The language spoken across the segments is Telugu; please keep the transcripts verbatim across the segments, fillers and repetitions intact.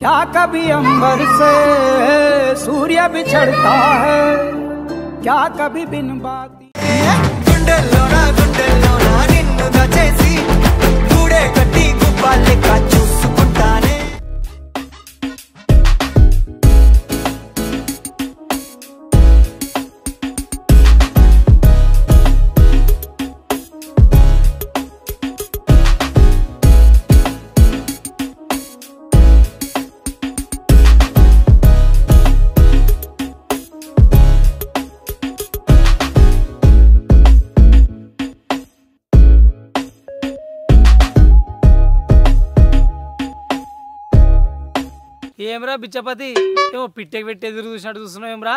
क्या कभी अंबर से सूर्य बिछड़ता है क्या कभी बिन बाती గుండెల్లోనా గుండెల్లోనా నిన్ను దచేసి గూడే కట్టి గుప్పాలెక్క చూసుకుంటానే ఏమ్రా బిచ్చపతి ఏమో పిట్టెకి పెట్టి ఎదురు చూసినట్టు చూస్తున్నావు ఏమ్రా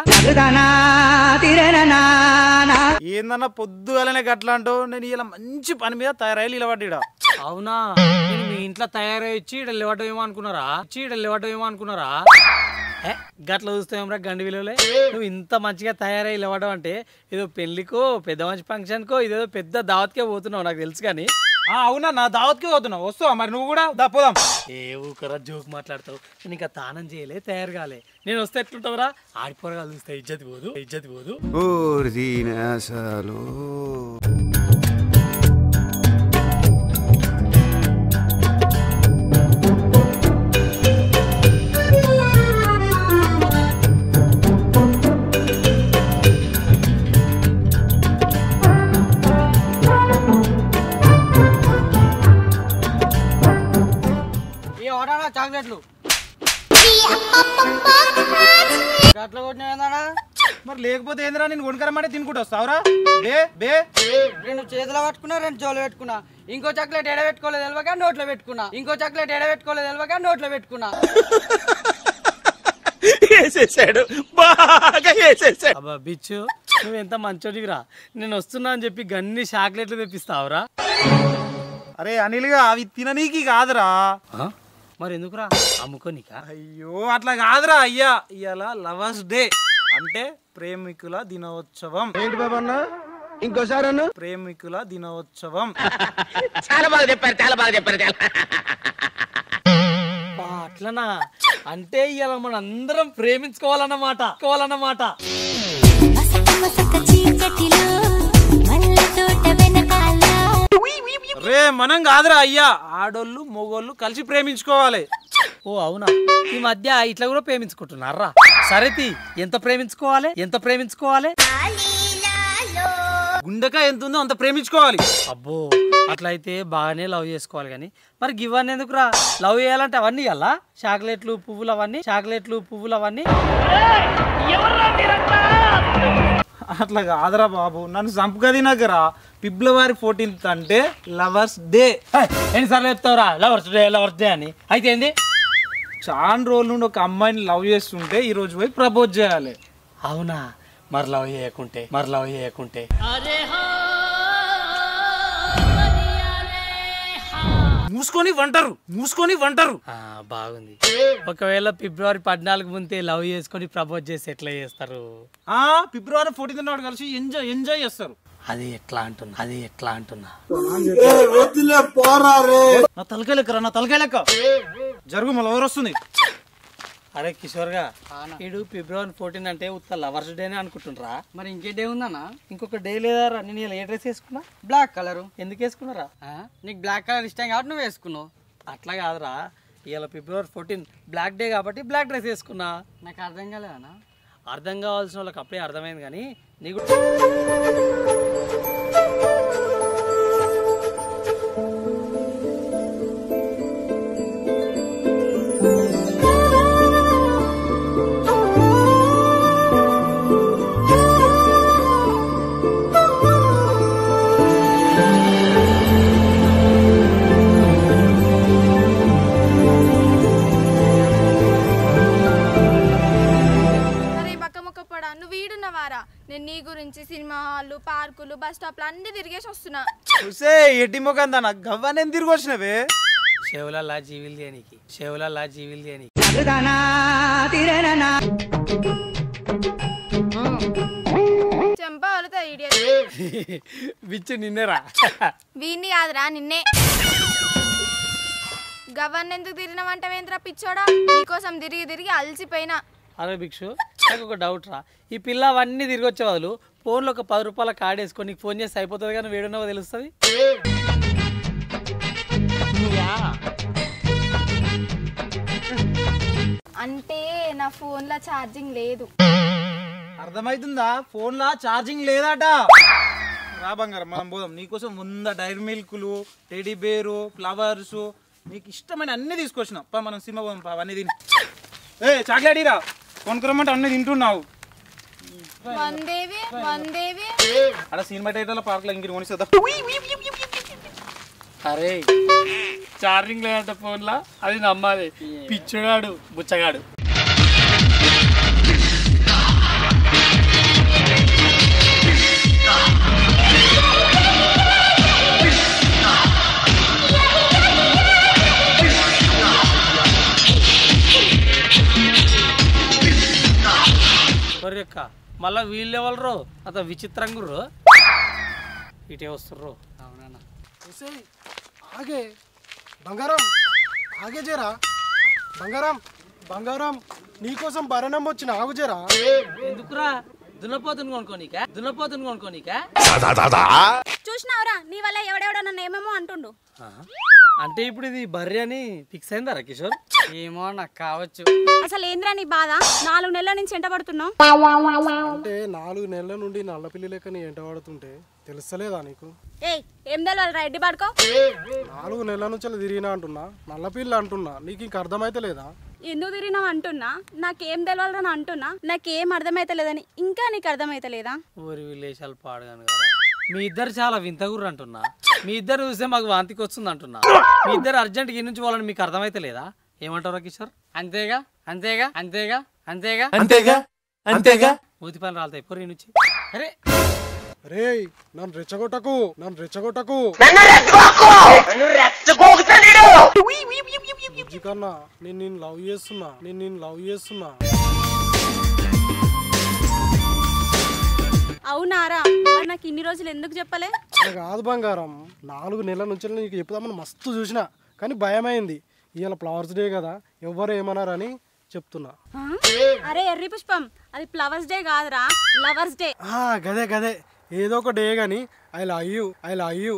ఏందన్నా పొద్దుగాలనే గట్లా అంటావు నేను ఇలా మంచి పని మీద తయారయ్యి నిలబడ్డా అవునా నేను మీ ఇంట్లో తయారై వచ్చి ఇక్కడ లేవటం ఏమో అనుకున్నారా వచ్చి ఇక్కడ లేవటం ఏమో అనుకున్నారా గట్ల చూస్తావేమ్రా గండి విలువలే నువ్వు ఇంత మంచిగా తయారై లేవడం అంటే ఏదో పెళ్లికో పెద్ద మంచి ఫంక్షన్కో ఇదేదో పెద్ద దావత్కే పోతున్నావు నాకు తెలుసు కానీ అవునా నా దావత్కి పోతున్నావు వస్తావా మరి నువ్వు కూడా దా పోదాం ఏ ఊకరా జోక్ మాట్లాడతావు నేను ఇంకా తానం చేయలే తయారు కాలే నేను వస్తే ఎట్లుంటావురా ఆడిపోరగా చూస్తే ఇజ్జతి పోదు ఇజ్జతి పోదు చాక్లెట్లు అట్లా కొట్టినా మరి లేకపోతే ఏందిరా నేను కొనుకరమంటే తినుకుంటూ వస్తావురా బే బే రెండు చేతిలో పట్టుకున్నా రెండు జోలు పెట్టుకున్నా ఇంకో చాక్లెట్ ఎడ పెట్టుకోలేదు తెలియక నోట్లో పెట్టుకున్నా ఇంకో చాక్లెట్ ఎడ పెట్టుకోలేదు తెలియక నోట్లో పెట్టుకున్నా అబ్బా బిచ్చు నువ్వు ఎంత మంచోడివిరా నేను వస్తున్నా అని చెప్పి గన్ని చాక్లెట్లు తెప్పిస్తావురా అరే అనిల్గా అవి తిననీకి కాదురా మరి ఎందుకురా అమ్ముకోనికా అయ్యో అట్లా కాదురా అయ్యా ఇవాళ లవర్స్ డే అంటే ప్రేమికుల దినోత్సవం ఏంటి బాబా అన్న ఇంకోసారి అన్న ప్రేమికుల దినోత్సవం చాలా బాగా చెప్పారు చాలా బాగా చెప్పారు అట్లనా అంటే ఇవాళ మన అందరం ప్రేమించుకోవాలన్నమాట కోవాలన్నమాట రే మనం కాదురా అయ్యా ఆడోళ్ళు మొగోళ్ళు కలిసి ప్రేమించుకోవాలి ఓ అవునా ఈ మధ్య ఇట్లా కూడా ప్రేమించుకుంటున్నారా సరేతి ఎంత ప్రేమించుకోవాలి ఎంత ప్రేమించుకోవాలి గుండెకాయ ఎంత ఉందో అంత ప్రేమించుకోవాలి అబ్బో అట్లయితే బాగానే లవ్ చేసుకోవాలి కానీ మరి ఇవన్నీ ఎందుకురా లవ్ చేయాలంటే అవన్నీ ఇవ్వాలా చాక్లెట్లు పువ్వులు అవన్నీ చాక్లెట్లు పువ్వులు అవన్నీ అట్లా కాదురా బాబు నన్ను చంపుకది నగరా ఫిబ్రవరి ఫోర్టీన్త్ అంటే లవర్స్ డే ఎన్నిసార్లు చెప్తావురా లవర్స్ డే లవర్స్ డే అని అయితే ఏంది చాలా రోజుల నుండి ఒక అమ్మాయిని లవ్ చేస్తుంటే ఈ రోజు పోయి ప్రపోజ్ చేయాలి అవునా మరి లవ్ చేయకుంటే మరి లవ్ చేయకుంటే మూసుకొని వంటరు మూసుకొని వంటరు బాగుంది ఒకవేళ ఫిబ్రవరి పద్నాలుగు ముందే లవ్ చేసుకొని ప్రపోజ్ చేసి ఎట్లా చేస్తారు ఆ ఫిబ్రవరి ఫోర్టీన్త్ నాడు కలిసి ఎంజాయ్ ఎంజాయ్ చేస్తారు అది ఎట్లా అంటున్నా అది ఎట్లా అంటున్నా నా తలకాయ లెక్కరా నా తలకాయ లెక్క జరుగు మళ్ళీ ఎవరు వస్తుంది అరే కిషోర్ గా ఇడు ఫిబ్రవరి ఫోర్టీన్ అంటే ఉత్త లవర్స్ డేనే అనుకుంటుండ్రా మరి ఇంకే డే ఉందన్నా ఇంకొక డే లేదా నేను ఇలా ఏ డ్రెస్ వేసుకున్నా బ్లాక్ కలర్ ఎందుకు వేసుకున్నారా నీకు బ్లాక్ కలర్ ఇష్టం కాబట్టి నువ్వు వేసుకున్నావు అట్లా కాదురా ఇవాళ ఫిబ్రవరి ఫోర్టీన్ బ్లాక్ డే కాబట్టి బ్లాక్ డ్రెస్ వేసుకున్నా నాకు అర్థం కాలేదన్నా అర్థం కావాల్సిన వాళ్ళకి అప్పుడే అర్థమైంది కానీ నీకు నేను నీ గురించి సినిమా హాళ్ళు పార్కులు బస్ స్టాప్లు అన్ని తిరిగేసి వస్తున్నా చూసే ఎట్టి మొకందా గవ్వనే తిరిగి వచ్చినవే శేవులలా జీవిలు దేనికి శేవులలా జీవిలు దేనికి చెంప బిచ్చు నిన్నేరా వీణ్ణి కాదురా నిన్నే గవర్న ఎందుకు తిరిగినావంట వేంద్ర పిచ్చోడా నీకోసం తిరిగి తిరిగి అలసిపోయినా. అరే భిక్షు నాకు ఒక డౌట్ రా, ఈ పిల్ల అవన్నీ తిరిగి వచ్చే వాళ్ళు ఫోన్లో ఒక పది రూపాయల కార్డు వేసుకొని నీకు ఫోన్ చేస్తే అయిపోతుంది కానీ వేడున్నావో తెలుస్తుంది. అంటే నా ఫోన్లో ఛార్జింగ్ లేదు. అర్థమైతుందా? ఫోన్ లా ఛార్జింగ్ లేదట. రా బంగారం మనం పోదాం, నీకోసం ముంద డైరీ మిల్క్లు, టెడీ బేరు, ఫ్లవర్స్, నీకు ఇష్టమైన అన్ని తీసుకొచ్చినా. పా మనం సినిమా పోదాం, పా అవన్నీ తిని. ఏ చాక్లెట్ ఇరా కొనుక్కురమ్మంటే అన్ని తింటున్నావు. వందేవి వందేవి అక్కడ సినిమా థియేటర్ల పార్క్ లో ఇంక కొనిస్తుందా? అరే ఛార్జింగ్ లేదంట ఫోన్లా, అది నమ్మాలి. పిచ్చగాడు బుచ్చగాడు. కొరియక్క మళ్ళా వీళ్ళు ఎవరు అంత విచిత్రంగా ఇటే వస్తుర్రు. అవునా ఆగే బంగారం, ఆగే జరా బంగారం. బంగారం నీకోసం భరణం వచ్చిన ఆగు జరా. ఎందుకురా? దున్నపోతుని కొనుక్కోనికా? దున్నపోతుని కొనుక్కోనికా? చూసినావురా నీ వల్ల ఎవడెవడో నన్ను ఏమేమో అంటుండు. అంటే ఇప్పుడు ఇది బర్రె అని ఫిక్స్ అయిందారా కిషోర్? ఏమో నాకు కావచ్చు. అసలు ఏంద్రా నీ బాధ? నాలుగు నెలల నుంచి ఎంట పడుతున్నావు. అంటే నాలుగు నెలల నుండి నల్ల పిల్లి లెక్క నీ ఎంట పడుతుంటే తెలుస్తలేదా నీకు? ఏయ్ ఏం తెలవాలి రెడ్డి పడుకో. నాలుగు నెలల నుంచి అలా తిరిగినా అంటున్నా, నల్ల పిల్లి అంటున్నా, నీకు ఇంక అర్థమైతే లేదా? ఎందుకు తిరిగినావు అంటున్నా, నాకేం తెలవాలని అంటున్నా, నాకేం అర్థమైతలేదని ఇంకా నీకు అర్థమైతలేదా? ఊరి విలేషాలు పాడగాను కదా. మీ ఇద్దరు చాలా వింతగుర్రు అంటున్నా. మీ ఇద్దరు చూస్తే మాకు వాంతికి వస్తుంది అంటున్నా. మీ ఇద్దరు అర్జెంట్ ఈ నుంచి పోవాలని మీకు అర్థమైతే లేదా? ఏమంటారా కిషోర్? అంతేగా అంతేగా అంతేగా అంతేగా అంతేగా అంతేగా మూతి పని రాలుతాయి పొరి నుంచి. అరే రే నన్ను రెచ్చగొట్టకు, నన్ను రెచ్చగొట్టకు కన్నా. నేను నేను లవ్ చేస్తున్నా, నేను నేను లవ్ చేస్తున్నా. అవునారా? మరి నాకు ఇన్ని రోజులు ఎందుకు చెప్పలే? కాదు బంగారం, నాలుగు నెలల నుంచి నీకు చెప్పుదామని మస్తు చూసినా కానీ భయమైంది. ఇవాళ ఫ్లవర్స్ డే కదా, ఎవరు ఏమన్నారని చెప్తున్నా. అరే ఎర్రి పుష్పం, అది ఫ్లవర్స్ డే కాదురా, లవర్స్ డే. గదే గదే ఏదో ఒక డే గాని I love you, I love you.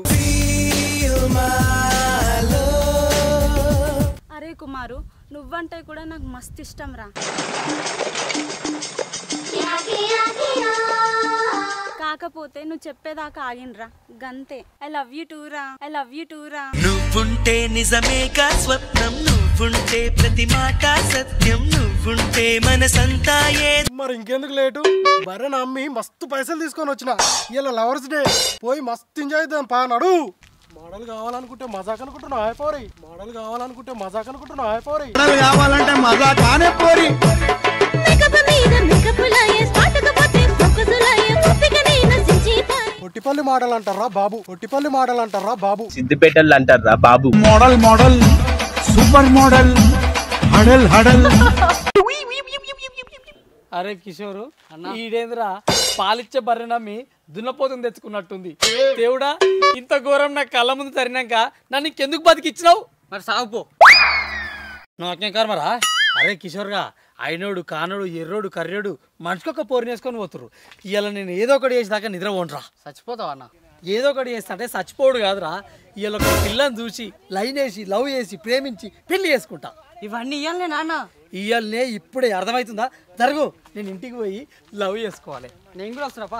అరే కుమారు, నువ్వంటే కూడా నాకు మస్తు ఇష్టం రా. కాకపోతే నువ్వు చెప్పేదాకా ఆగినరా గంతే. ఐ లవ్ యూ టూ రా, ఐ లవ్ యూ టూ రా. నువ్వుంటే నిజమేగా స్వప్నం, నువ్వుంటే ప్రతి మాట సత్యం, నువ్వుంటే మనసంతా ఏ. మరి ఇంకెందుకు లేటు? బర్రె నమ్మి మస్తు పైసలు తీసుకొని వచ్చిన. ఇలా లవర్స్ డే పోయి మస్తు ఎంజాయ్ చేద్దాం పా. నడు. మోడల్ కావాలనుకుంటే మజాక్ అనుకుంటున్నావు అయిపోరి. మోడల్ కావాలనుకుంటే మజాక్ అనుకుంటున్నావు అయిపోరి. మోడల్ కావాలంటే మజా కానే పోరి. ఒట్టిపల్లి మోడల్ అంటారా బాబు, ఒట్టిపల్లి మోడల్ అంటారా బాబు. సిద్దిపేటలు అంటారా బాబు. మోడల్ మోడల్ సూపర్ మోడల్ హడల్ హడల్. అరే కిషోరు, ఈడేంద్రా పాలిచ్చే బర్రె నమ్మి దున్నపోతుని తెచ్చుకున్నట్టుంది. దేవుడా, ఇంత ఘోరం నా కళ్ళ ముందు తరినాక నన్ను ఇంకెందుకు బతికిచ్చినావు? మరి సాగుపో, నాకేం కర్మరా. అరే కిషోర్గా, అయినోడు కానోడు ఎర్రోడు కర్రోడు మనిషికొక పోరిని వేసుకొని పోతురు. ఇవాళ నేను ఏదో ఒకటి చేసేదాకా నిద్ర పోనరా. చచ్చిపోతావా అన్న? ఏదో ఒకటి చేస్తా అంటే చచ్చిపోడు కాదురా. ఇవాళ ఒక పిల్లని చూసి లైన్ వేసి లవ్ చేసి ప్రేమించి పెళ్లి చేసుకుంటా. ఇవన్నీ ఇవ్వాలనే నాన్న, ఇవాళనే ఇప్పుడే అర్థమవుతుందా? జరుగు, నేను ఇంటికి పోయి లవ్ చేసుకోవాలి. నేను కూడా వస్తున్నా.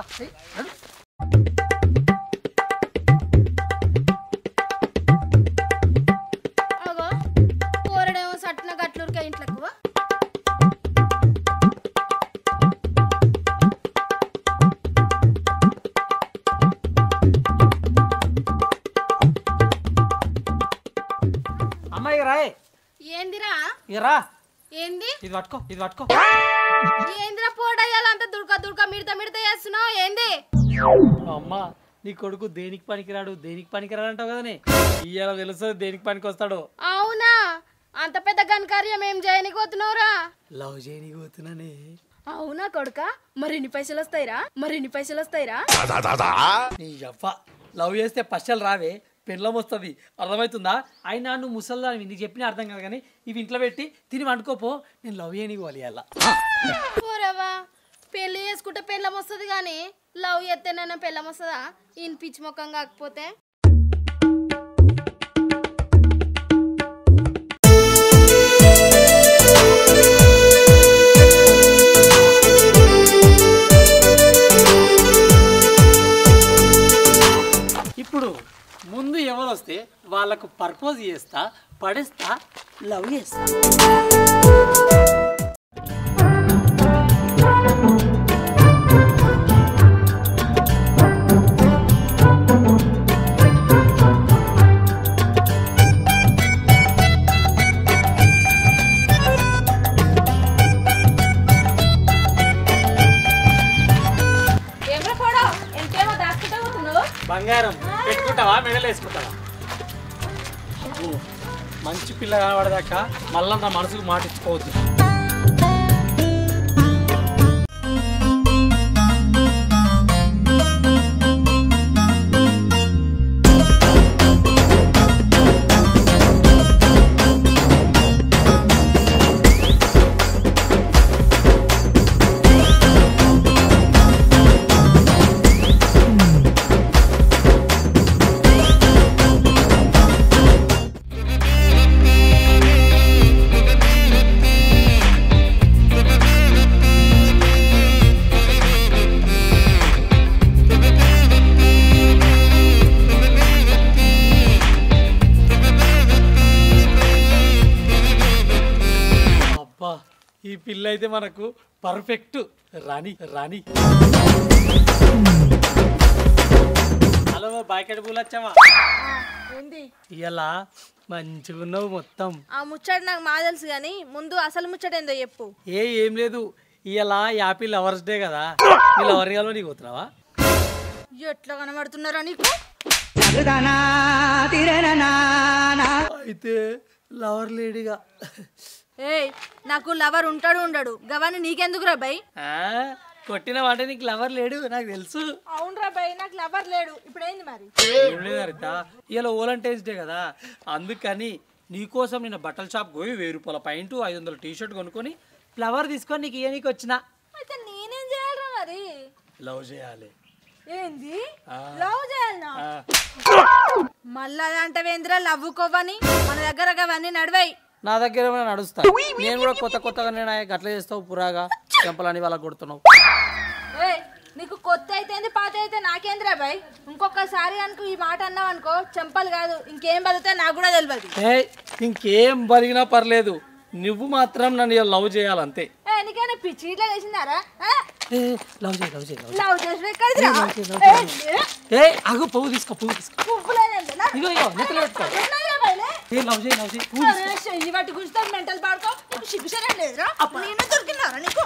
కూరడేమో సట్న గట్లూరుకే ఇంట్లోకి. అమ్మాయి రాయే. ఏందిరా? ఇరా. ఏంది? ఇది పట్టుకో, ఇది పట్టుకో. ఏందిరా పోడయ్యాలంత దుర్క దుర్క మిడత మిడత చేస్తున్నావు ఏంది? అమ్మా, నీ కొడుకు దేనికి పనికిరాడు దేనికి పనికిరాడు అంటావు కదనే. ఇవాళ తెలుసు దేనికి పనికి వస్తాడు. అవునా? అంత పెద్ద ఘనకార్యం ఏం చేయనికి పోతున్నావురా? లవ్ చేయనికి పోతున్నానే. అవునా కొడుక? మరిన్ని పైసలు వస్తాయిరా, మరిన్ని పైసలు వస్తాయిరా. నీ అవ్వ, లవ్ చేస్తే పైసలు రావే, పెళ్ళం వస్తుంది, అర్థమవుతుందా? అయినా నువ్వు ముసల్దానివి, నీకు చెప్పిన అర్థం కాదు కానీ ఇవి ఇంట్లో పెట్టి తిని వండుకోపో, నేను లవ్ చేయని పోవాలి అలా. పోరవా పెళ్లి చేసుకుంటే పెళ్ళం వస్తుంది కానీ లవ్ చేస్తేనైనా పెళ్ళం వస్తుందా? ఈయన పిచ్చి ముఖం కాకపోతే. ఇప్పుడు ముందు ఎవరు వస్తే వాళ్ళకు పర్పోజ్ చేస్తా, పడేస్తా, లవ్ చేస్తా. బంగారం పెట్టుకుంటావా, మెడలు వేసుకుంటావా? అబ్బో మంచి పిల్ల కనబడదాకా మళ్ళా నా మనసుకు మాట ఇచ్చుకోవద్దు. ఈ పిల్ల అయితే మనకు పర్ఫెక్ట్ రాణి రాణి. హలో బాయ్కట్ పూలు వచ్చావా? ఇలా మంచిగా ఉన్నావు మొత్తం. ఆ ముచ్చట నాకు మా తెలుసు కానీ ముందు అసలు ముచ్చట ఏందో చెప్పు. ఏ ఏం లేదు, ఇలా హ్యాపీ లవర్స్ డే కదా, నీ లవర్ గాలో నీకు పోతున్నావా? ఎట్లా కనబడుతున్నారా నీకు? అయితే లవర్ లేడీగా. ఏయ్ నాకు లవర్ ఉంటాడు ఉండడు గవాని నీకెందుకు రా బై? కొట్టిన వాటే నీకు లవర్ లేడు నాకు తెలుసు. అవును రా బై, నాకు లవర్ లేడు. ఇప్పుడు ఏంది మరి? ఏం లేదు హరిత, ఇలా వాలంటైన్స్ డే కదా, అందుకని నీకోసం నేను బట్టల షాప్ పోయి వెయ్యి రూపాయల పాయింట్ ఐదు వందల టీ షర్ట్ కొనుక్కొని ఫ్లవర్ తీసుకొని నీకు ఇయనీకి వచ్చిన. అయితే నేనేం చేయాలరా మరి? లవ్ చేయాలి. ఏంది లవ్ చేయాలనా? మళ్ళా అంటవేంద్రా లవ్ కొవ్వని? మన దగ్గర అవన్నీ నడివాయి. నా దగ్గర ఏమైనా నడుస్తా? నేను కూడా కొత్త కొత్తగా నేను గట్ల చేస్తావు, పురాగా చెంపలని వాళ్ళకి కొడుతున్నావు. నీకు కొత్త అయితే పాత అయితే నాకేంద్రా బాయ్? ఇంకొకసారి అనుకో ఈ మాట అన్నావు అనుకో చెంపలు కాదు ఇంకేం బతుకుతాయి నాకు కూడా తెలియదు. ఏ ఇంకేం బలిగినా పర్లేదు, నువ్వు మాత్రం నన్ను లవ్ చేయాలంతే. నీకేనా పిచ్చి ఇట్లా చేసిందారా? లవ్ చేయి లవ్ చేయి లవ్ చేసి ఏ అగు పువ్వు తీసుకో పువ్వు తీసుకో ఇగో ఇగో నెత్తలు పెట్టుకో. ఏ లవ్ చేయి లవ్ చేయి వాటి గురించి మెంటల్ పాడుకో. నీకు సిగ్గుసరే లేదురా? అప్పుడు నేను దొరికినారా నీకు?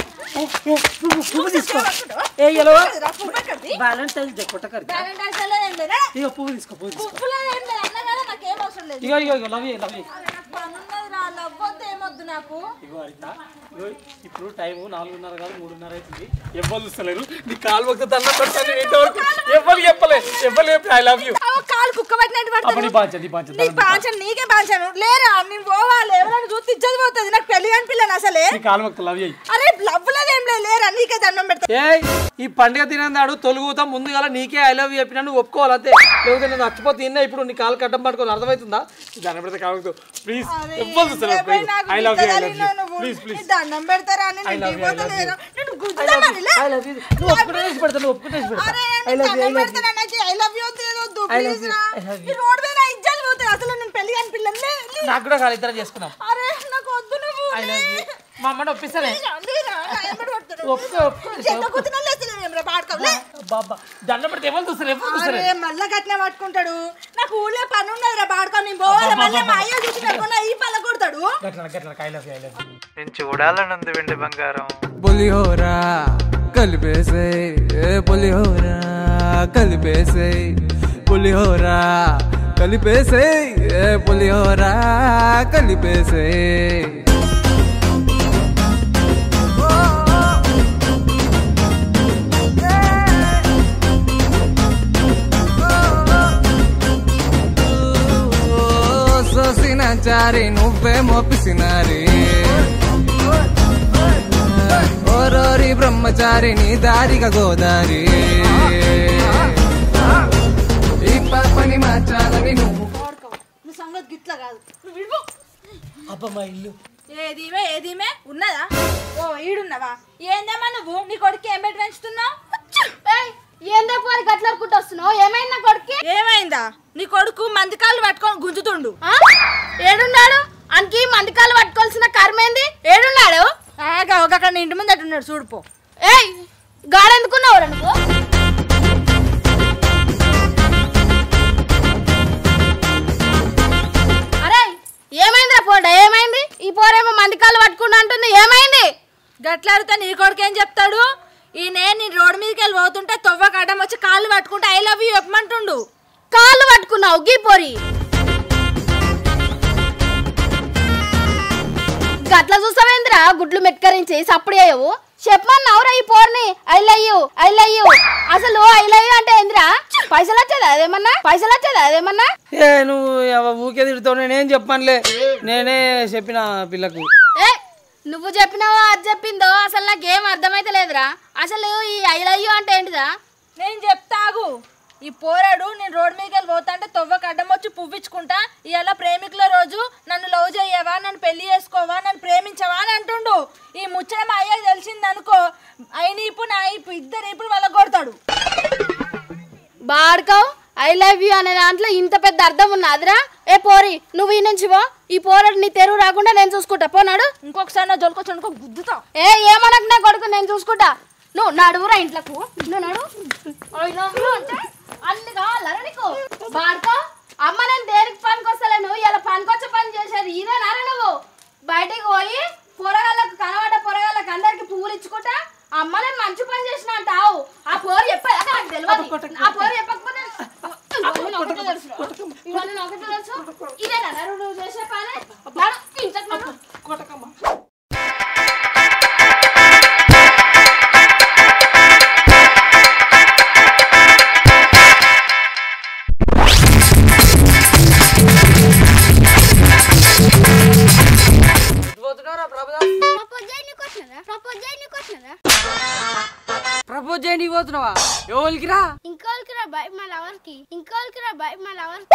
పువ్వు తీసుకో. ఏ ఎలో వ్యాలంటైన్స్ డే కొట్టకరి. వ్యాలంటైన్స్ డే ఏం లేదా? ఇగో పువ్వు తీసుకో పువ్వు తీసుకో. పువ్వులో ఏం లేదు అన్న కదా, నాకేం అవసరం లేదు. ఇగో ఇగో ఇగో లవ్ చేయి లవ్ చేయి. పనున్నదిరా, లవ్ వద్దు ఏమొద్దు నాకు. ఇగో అరిత, ఇగో ఇప్పుడు టైం నాలుగున్నర కాదు మూడున్నర అవుతుంది, ఎవ్వరు చూస్తలేరు. నీ కాలు మొక్కితే దండం పెడతాను. ఇంతవరకు ఎవ్వరు చెప్పలే ఎవ్వరు చెప్పి ఐ లవ్ యూ. కాలు కుక్క పట్టినట్టు పడతాను. నీకే బాంచాను లేరా? నేను పోవాలి, ఎవరైనా చూస్తే ఇజ్జత్ పోతుంది. నాకు పెళ్లి కాని పిల్లని అసలే. కాలు మొక్కితే లవ్ చేయి. అరే లవ్ లేదేం లేదు, లేరా? నీకే దండం పెడతా. ఏ ఈ పండుగ తినేదాడు తొలుగుతా ముందు గల నీకే ఐ లవ్ యూ చెప్పినా నువ్వు ఒప్పుకోవాలి అంతే. లేకపోతే నేను చచ్చిపోతే తిన్నా ఇప్పుడు నీ కాలు కట్టం పట్టుకోవాలి, అర్థమవుతుందా? దండం పెడితే కాదు ప్లీజ్. ఎవ్వరు చూస్తారు I love you I love you please please. దండం పెడతారా? I love you I love you I love you. నువ్వు ఒప్పుకునేసి పెడతా నువ్వు ఒప్పుకునేసి పెడతా. I love you I love you I love you please రా. ఈ రోడ్ మీద ఇజ్జత్ పోతుంది. అసలు నేను పెళ్లి కాని పిల్లని. నాకు కూడా కాదు, ఇద్దరం చేసుకున్నాం. అరే నాకు వద్దు నువ్వు. I love you. మా అమ్మని ఒప్పిస్తానే. ఒప్పుకో దండం పెడితే ఎవరు చూస్తారు ఎవరు చూస్తారు? మళ్ళా గట్టిన పట్టుకుంటాడు. నాకు ఊళ్ళో పని ఉన్నది రా బాడుకో. నేను పోవాలి, మళ్ళీ మా అయ్య చూసి పెట్టుకున్నా ఈ పళ్ళ కొడతాడు. నేను చూడాలని ఉంది వెండి బంగారం. పులిహోరా కలిపేసే పులిహోరా కలిపేసే పులిహోరా కలిపేసే పులిహోరా కలిపేసే. బ్రహ్మచారి నువ్వేమో పిసినారి ఓరోరి బ్రహ్మచారి నీ దారిగా గోదారి ఈ పాపని మార్చాలని నువ్వు నువ్వు సంగతి గిట్లా కాదు నువ్వు విడిపో. అబ్బా మా ఇల్లు ఏదిమే ఏదిమే ఉన్నదా? ఓ ఈడున్నావా? ఏందమ్మా నువ్వు నీ కొడుకు ఏం పెట్టి పెంచుతున్నావు? ఏందో పోరి గట్లనుకుంటూ వస్తున్నావు? ఏమైంది నా కొడుకు? ఏమైందా? నీ కొడుకు మందికాళ్ళు పట్టుకొని గుంజుతుండు. ఏడున్నాడు? అనికి మందికాలు పట్టుకోవాల్సిన కర్మేంది? ఏడున్నాడు? అక్కడ నీ ఇంటి ముందు అట్టున్నాడు చూడుపో. ఏయ్ గాడెందుకున్నావు నువ్వు? అరే ఏమైందిరా పోడ? ఏమైంది? ఈ పోరేమో మందికాలు పట్టుకుంటా అంటుంది, ఏమైంది? గట్లాడితే నీ కొడుకు ఏం చెప్తాడు? ఈ నేను నీ రోడ్డు మీదకి వెళ్ళి పోతుంటే తొవ్వక అడ్డం వచ్చి కాళ్ళు పట్టుకుంటే ఐ లవ్ యూ చెప్పమంటుండు. కాళ్ళు పట్టుకున్నావు గీ పోరి? గట్ల చూస్తావేంద్రా గుడ్లు మెట్కరించి సప్పుడు అయ్యవు? చెప్పమన్నావురా ఈ పోర్ని I love you I love you. అసలు ఐ లవ్ యూ అంటే ఏంద్రా? పైసలు వచ్చేదా అదేమన్నా? పైసలు వచ్చేదా అదేమన్నా? ఏ నువ్వు ఊకే తిడతావు, నేనేం చెప్పనులే, నేనే చెప్పిన పిల్లకు. ఏ నువ్వు చెప్పినావో అది చెప్పిందో అసలు నాకేం అర్థమైతే లేదురా. అసలు ఈ ఐ లవ్ యూ అంటే ఏంటిదా? నేను చెప్తాగు. ఈ పోరాడు నేను రోడ్డు మీదకి వెళ్ళి పోతా అంటే తొవ్వక అడ్డం వచ్చి పువ్వించుకుంటా, ఇవాళ ప్రేమికుల రోజు నన్ను లవ్ చేయవా, నన్ను పెళ్లి చేసుకోవా, నన్ను ప్రేమించవా అని అంటుండు. ఈ ముచ్చట మా అయ్యకి తెలిసింది అనుకో, అయిన ఇప్పుడు నా ఇప్పు ఇద్దరు ఇప్పుడు వాళ్ళ కొడతాడు. బాడుకోవు ఐ లవ్ యూ అనే దాంట్లో ఇంత పెద్ద అర్థం ఉన్నదిరా. ఏ పోరి నువ్వు ఈ నుంచి పో, ఈ పోరాడు నీ తెరువు రాకుండా నేను చూసుకుంటా. పోనాడు ఇంకొకసారి నా జోలికొచ్చి అనుకో గుద్దుతా. ఏ ఏమనకు నా కొడుకు, నేను చూసుకుంటా. నువ్వు నడువురా ఇంట్లోకు, నువ్వు నడు. అంటే అన్ని కావాలరా నీకు? బాడుకో అమ్మ నేను దేనికి పనికి వస్తలేను, ఇలా పనికొచ్చే పని చేసేది ఇదేనారా నువ్వు? బయటికి పోయి పొరగాళ్ళకు కనబడ్డ పొరగాళ్ళకి అందరికి పువ్వులు ఇచ్చుకుంటా అమ్మ నేను మంచి పని చేసిన అంటావు. ఆ పోరు చెప్పాక నాకు తెలియదు. ఆ పోరు చెప్పకపోతే ఒకటే తెలుసు, ఇవన్నీ ఒకటే తెలుసు. ఇదేనా నువ్వు చేసే పని? ఇంట్లో ప్రపోజ్ చేయడానికి పోతున్నావా? ఎవరికి రా? ఇంకోళ్ళకి రా బాయ్ మా లవర్కి, ఇంకోళ్ళకి రా బాయ్ మా లవర్కి.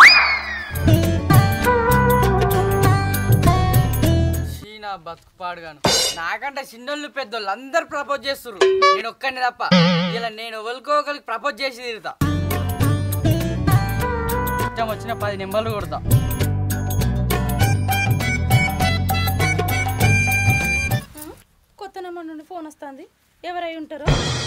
చీనా బతుకు పాడుగాను, నాకంటే చిన్నోళ్ళు పెద్దోళ్ళు అందరు ప్రపోజ్ చేస్తున్నారు, నేను ఒక్కడిని తప్ప. ఇలా నేను ఎవరికో ఒకరికి ప్రపోజ్ చేసి తిరుగుతా, ఇష్టం వచ్చిన పది నెంబర్లు కొడతా. కొత్త నెంబర్ నుండి ఫోన్ వస్తుంది, ఎవరై ఉంటారు?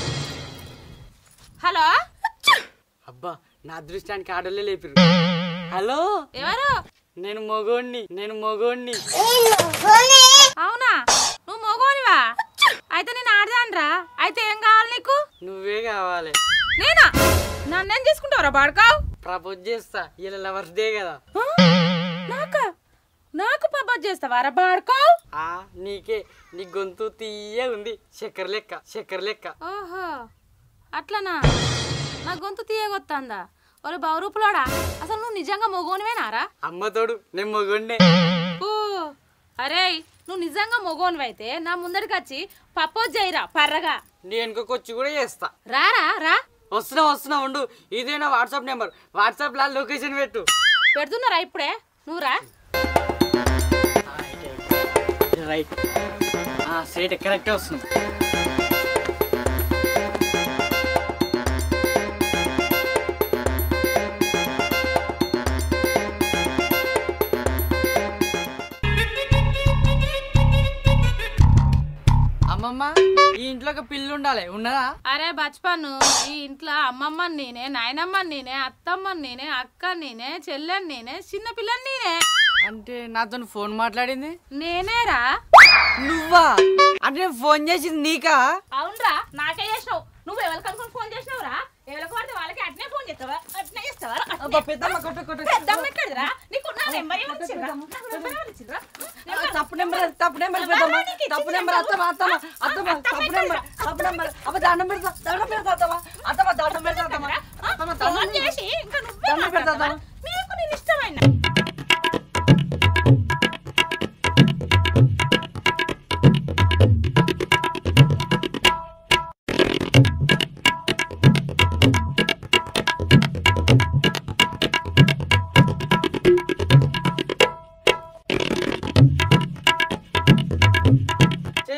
హలో, అబ్బా నా అదృష్టానికి ఆడోళ్ళే లేపిరు. హలో ఎవరు? నేను మొగోణ్ణి, నేను మొగోణ్ణి. అవునా నువ్వు మగోనివా? అయితే నేను ఆడదానరా. అయితే ఏం కావాలి నీకు? నువ్వే కావాలి. నేనా? నన్నేం చేసుకుంటావురా బాడుకావు? ప్రపోజ్ చేస్తా, ఇలా లవర్స్ డే కదా. నాకా? నాకు ప్రపోజ్ చేస్తావా రా బాడుకావు? ఆ నీకే, నీ గొంతు తీయ ఉంది, చక్కెర లెక్క, చక్కెర లెక్క. ఓహో అట్లనా? నా గొంతు తీయగొత్తాందా? ఒరే బౌరూపులోడా, అసలు నువ్వు నిజంగా మొగోనివేనారా? అమ్మతోడు నేను మొగోండే. ఓ అరే నువ్వు నిజంగా మొగోనివైతే నా ముందరికి వచ్చి ప్రపోజ్ చేయరా పర్రగా. నీ వెనుకొచ్చి కూడా చేస్తా. రారా రా. వస్తున్నా వస్తున్నా ఉండు, ఇదే నా వాట్సాప్ నెంబర్, వాట్సాప్ లో లొకేషన్ పెట్టు. పెడుతున్నారా ఇప్పుడే? నువ్వు రా. రైట్ స్ట్రైట్ కరెక్టే వస్తుంది. అమ్మమ్మ ఈ ఇంట్లో ఒక పిల్లు ఉండాలి, ఉన్నదా? అరే బచ్పను, ఈ ఇంట్లో అమ్మమ్మని నేనే, నాయనమ్మని నేనే, అత్తమ్మని నేనే, అక్క నేనే, చెల్లెని నేనే, చిన్న పిల్లని నేనే. అంటే నాతో ఫోన్ మాట్లాడింది నేనేరా. నువ్వా? అంటే నేను ఫోన్ చేసింది నీకా? అవునరా, నాకే చేసినావు. నువ్వు ఎవరికి అనుకుని ఫోన్ చేసినావురా? ఎవరికి పడితే వాళ్ళకి అట్నే ఫోన్ చేస్తావా? అట్నే చేస్తావా? పెద్దమ్మ ఎక్కడిరా? నీకు నా నెంబర్ ఏమొచ్చిందిరా? తప్పు నెంబర్, తప్పు నెంబర్ పెద్దమ్మ, తప్పు నెంబర్. అత్తమ్మ అత్తమ్మ అత్తమ్మ తప్పు నెంబర్, తప్పు నెంబర్. అబ్బ దండం పెడతా, దండం పెడతా అత్తమ్మ, అత్తమ్మ దండం పెడతా అత్తమ్మ, అత్తమ్మ దండం చేసి ఇంకా దండం పెడతా అత్తమ్మ. నీకు నేను ఇష్టమైన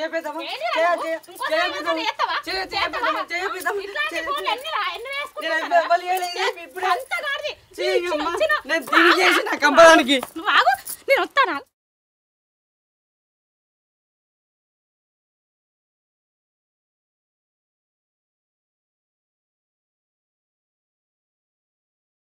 చేపిద్దామా ఏంటి రా నువ్వు? ఇంకోసారి ఇంకోసారి చేస్తావా? చేస్తావా? ఇట్లాంటి ఫోన్లు ఎన్ని రా- ఎన్ని వేసుకుంటావు? ఇప్పుడు అంత గాడిది. చీ, అమ్మా. చిన్న- నేను తిరిగి చేసిన కంపదానికి నువ్వు ఆగు నేను వస్తానా